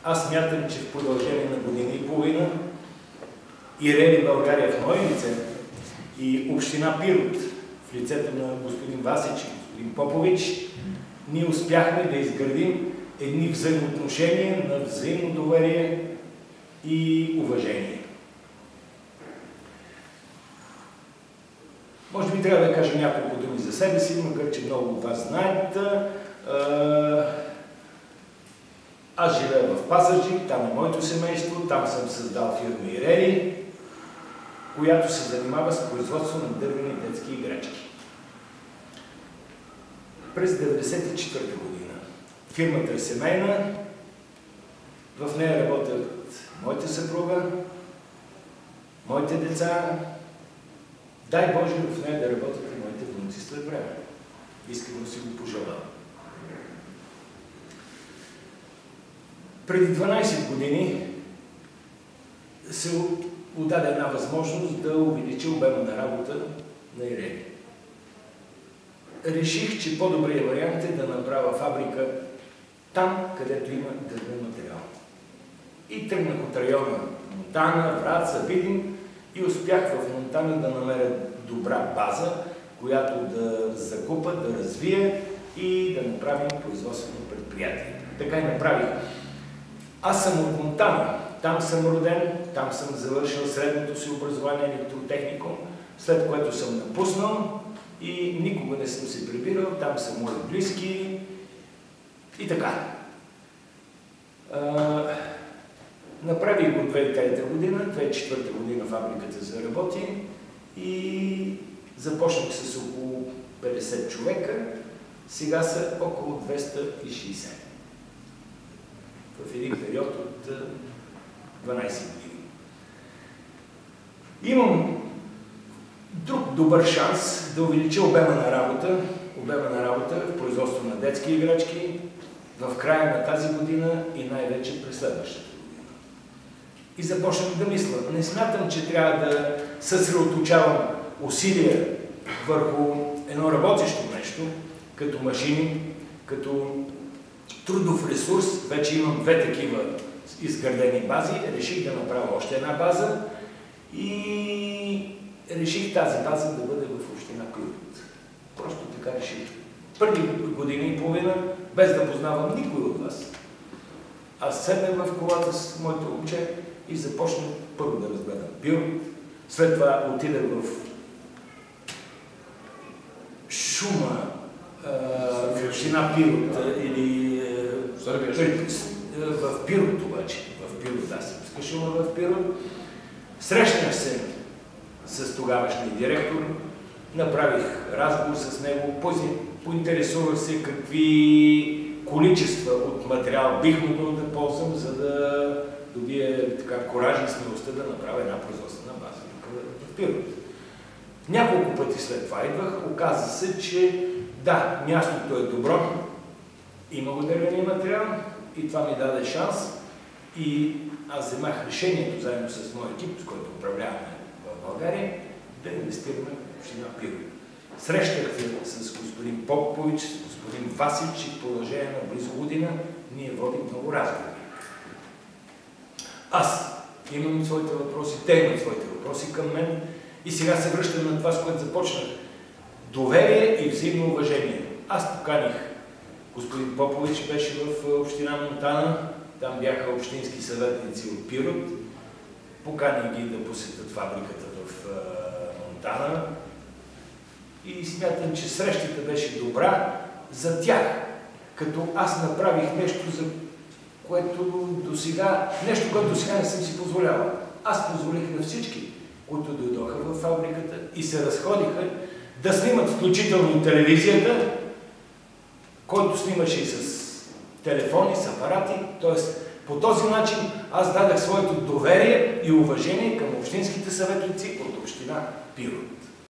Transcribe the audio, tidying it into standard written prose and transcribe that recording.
Аз смятам, че в продължение на година и половина и Рели България в мое лице и община Пирот в лицето на господин Васич и господин Попович, ние успяхме да изградим едни взаимоотношения на взаимно доверие и уважение. Може би трябва да кажа няколко думи за себе си, макар че много от вас знаят. Аз живея в Пазарджик, там е моето семейство, там съм създал фирма Ирели, която се занимава с производство на дървени детски играчки. През 1994 година фирмата е семейна, в нея работят моята съпруга, моите деца, дай Боже в нея да работят и моите внуци след време. Искрено си го пожелавам. Преди 12 години се отдаде една възможност да увеличи обема на работа на Ирели. Реших, че по-добрият вариант е да направя фабрика там, където има дървен материал. И тръгнах от района Монтана, Враца, Видин и успях в Монтана да намеря добра база, която да закупа, да развие и да направим производствено предприятие. Така и направих. Аз съм от Монтана. Там съм роден, там съм завършил средното си образование електротехникум, след което съм напуснал и никога не съм се прибирал. Там са мои близки и така. Направих го 2003 година, 2004 година фабриката заработи и започнах с около 50 човека, сега са около 260. В един период от 12 години. Имам друг добър шанс да увелича обема на работа в производство на детски играчки в края на тази година и най-вече през следващата година. И започнах да мисля. Не смятам, че трябва да съсредоточавам усилия върху едно работещо нещо, като машини, като трудов ресурс. Вече имам 2 такива изградени бази. Реших да направя още една база и реших тази база да бъде в община Пирот. Просто така реших. Първи година и половина, без да познавам никой от вас, аз седнах в колата с моето момче и започнах първо да разгледам Пирот. След това отидах в Шума, в община Пирот или в Пирот обаче. В Пирот, аз съм скашума в Пирот. Срещнах се с тогавашния директор, направих разговор с него, поинтересувах се какви количества от материал бих могъл да ползвам, за да добия така коража и смелостта да направя една производствена база в Пирот. Няколко пъти след това идвах, оказа се, че да, мястото е добро, има го дървения материал и това ми даде шанс и аз вземах решението заедно с моя екип, с който управляваме в България, да инвестираме в община Пирот. Срещах се с господин Попович, с господин Васич и в продължение на близо година ние водим много разговори. Аз имам своите въпроси, те имат своите въпроси към мен и сега се връщам на това, с което започнах. Доверие и взаимно уважение. Аз поканих господин Попович, беше в община Монтана, там бяха общински съветници от Пирот, поканих ги да посетят фабриката в Монтана и смятам, че срещата беше добра за тях, като аз направих нещо, за което досега, нещо, което досега не съм си позволявал. Аз позволих на всички, които дойдоха в фабриката и се разходиха, да снимат включително телевизията, който снимаше и с телефони, с апарати. Т.е. по този начин аз дадах своето доверие и уважение към общинските съветници от община Пирот.